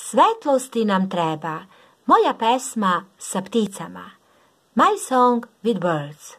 Svetlosti nam treba, moja pesma sa pticama. My song with birds.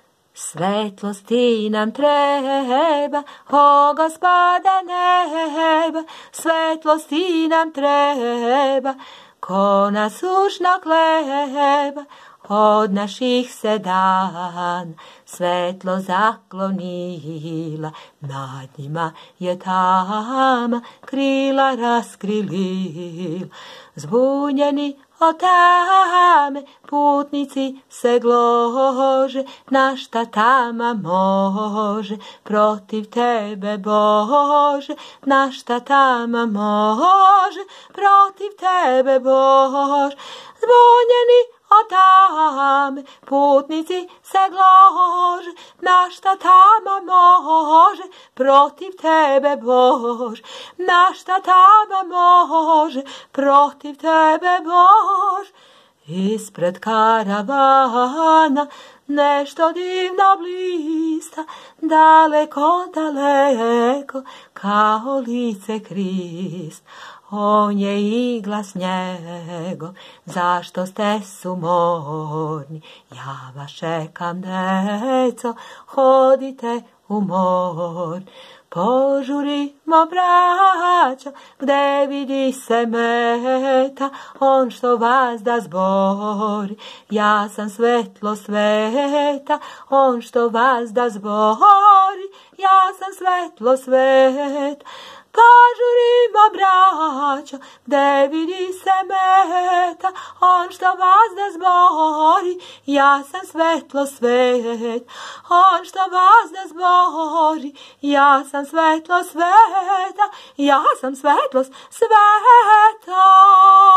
Svetlosti nam treba, o Gospoda neba, svetlosti nam treba, ko nas sušnog hleba, od naših se dan svetlo zaklonila, nad njima je tama krila raskrilila. Zbunjeni od tame putnici se glože, na šta tama može protiv tebe Bože, na šta tama može protiv tebe Bože. Zbunjeni od tame putnici se glože, na šta tama može protiv tebe Bože, na šta tama može protiv tebe Bože. Ispred karavana nešto divno blista, daleko, daleko, kao lice Krist. On je i glas njegov, zašto ste sumorni? Ja vas čekam, deco, hodite u mor. Požurimo, braćo, gde vidi se meta, on što vas da zbori. Ja sam svetlo sveta, on što vas da zbori. Ja sam svetlo sveta. Požurimo, braćo, gde vidi se meta, on što vas da zbori. Ja sam svetlo svet, on što vas da zbori. Ja sam svetlo sveta, ja sam svetlost sveta.